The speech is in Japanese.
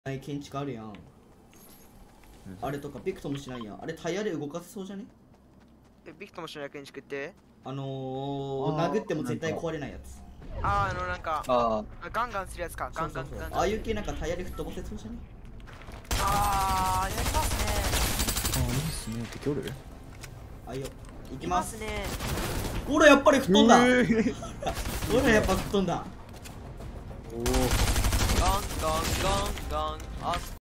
ない建築あるやん。あれとかビクともしないやん。あれタイヤで動かせそうじゃね？ ビクともしない建築って？ 殴っても絶対壊れないやつ。 なんかガンガンするやつか。ガンガンガンガン。 ああいう系なんかタイヤで吹っ飛ばせそうじゃね？ やりますね。 いいっすね。敵おる？ あいよ。行きますね。 ほらやっぱり吹っ飛んだ。ほらやっぱ吹っ飛んだ。 ガンガンガンガン。